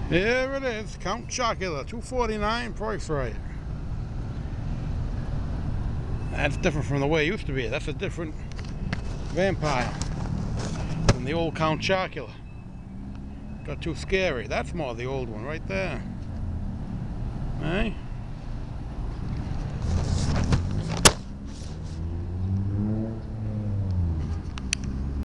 Here it is, Count Chocula, $2.49 price right. That's different from the way it used to be. That's a different vampire than the old Count Chocula. Got too scary. That's more the old one right there. Hey?